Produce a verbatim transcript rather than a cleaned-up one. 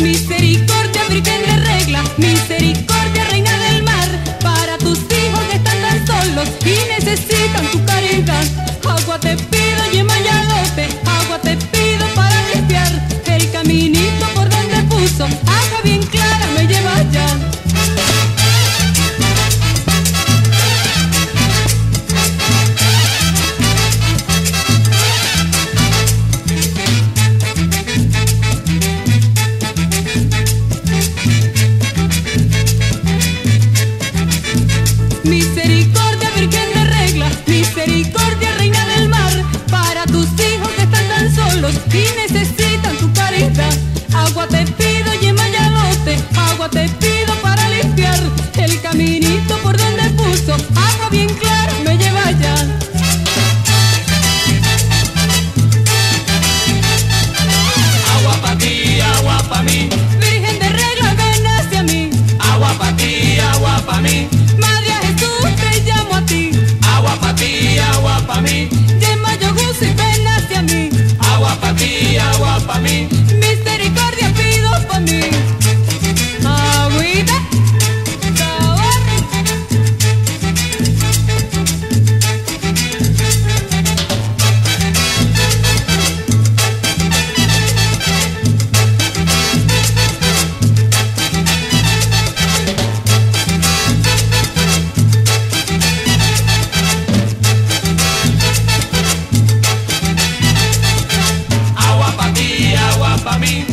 Misericordia, Virgen de regla, misericordia, reina del mar, para tus hijos que están tan solos y necesitan tu caridad. Agua te pido, Yemayalote, agua te pido para limpiar el caminito por donde puso. Agua bien clara me lleva allá. Misericordia, Virgen de regla, misericordia, reina del mar, para tus hijos que están tan solos y necesitan tu caridad. Agua te pido, Yemayalote, agua te pido para limpiar el caminito por donde puso. Agua bien clara me lleva allá. Agua pa' ti, agua pa' mí, Virgen de regla, ven hacia mí. agua pa' ti, agua pa' mí, Madre a Jesús, te llamo a ti. agua pa' ti, agua pa' mí, Yemayogusi, ven hacia mí. agua pa' ti, agua pa' mí. Misericordia pido pa' mí. Agüita, sabor. Agua pa' ti, agua pa' mí,